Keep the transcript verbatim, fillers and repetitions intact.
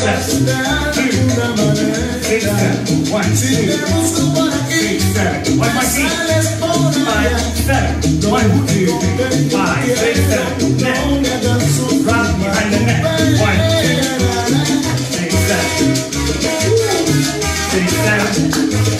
seven, two, six, seven, one, two, six, seven, one, my feet, five, seven, one, two, five, six, seven, neck, rock behind the neck, one, two, six, seven, six, seven,